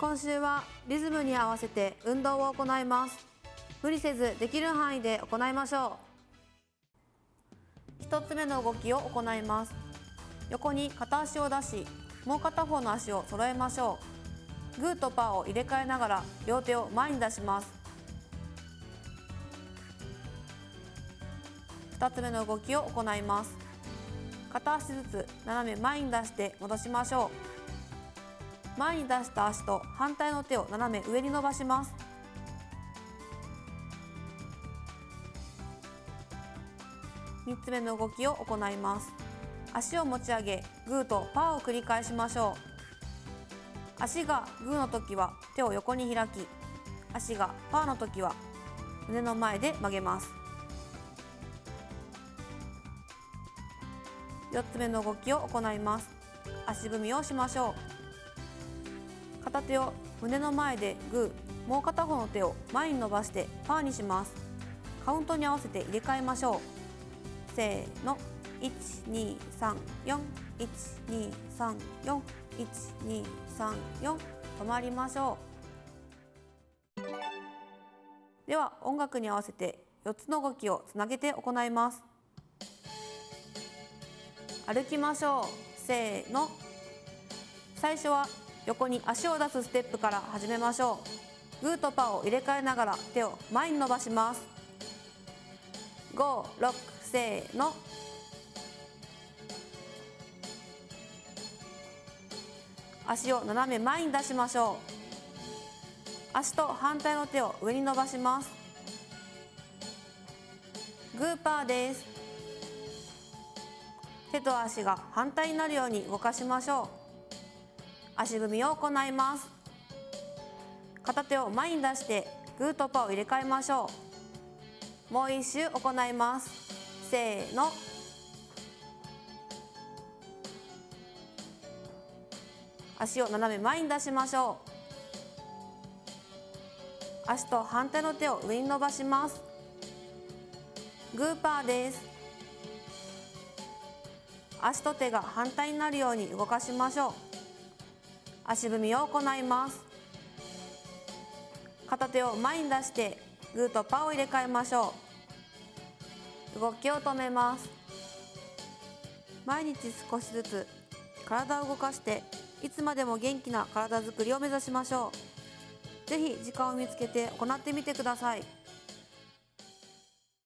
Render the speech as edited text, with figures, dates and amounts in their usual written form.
今週はリズムに合わせて運動を行います。無理せずできる範囲で行いましょう。1つ目の動きを行います。横に片足を出し、もう片方の足を揃えましょう。グーとパーを入れ替えながら両手を前に出します。2つ目の動きを行います。片足ずつ斜め前に出して戻しましょう。前に出した足と反対の手を斜め上に伸ばします。3つ目の動きを行います。足を持ち上げ、グーとパーを繰り返しましょう。足がグーの時は手を横に開き、足がパーの時は胸の前で曲げます。4つ目の動きを行います。足踏みをしましょう。片手を胸の前でグー、もう片方の手を前に伸ばしてパーにします。カウントに合わせて入れ替えましょう。せーの、1,2,3,4 1,2,3,4 1,2,3,4 止まりましょう。では音楽に合わせて4つの動きをつなげて行います。歩きましょう。せーの。最初は横に足を出すステップから始めましょう。グーとパーを入れ替えながら手を前に伸ばします。5、6、せーの。足を斜め前に出しましょう。足と反対の手を上に伸ばします。グーパーです。手と足が反対になるように動かしましょう。足踏みを行います。片手を前に出してグーとパーを入れ替えましょう。もう一周行います。せーの。足を斜め前に出しましょう。足と反対の手を上に伸ばします。グーパーです。足と手が反対になるように動かしましょう。足踏みを行います。片手を前に出してグーとパーを入れ替えましょう。動きを止めます。毎日少しずつ体を動かしていつまでも元気な体づくりを目指しましょう。ぜひ時間を見つけて行ってみてください。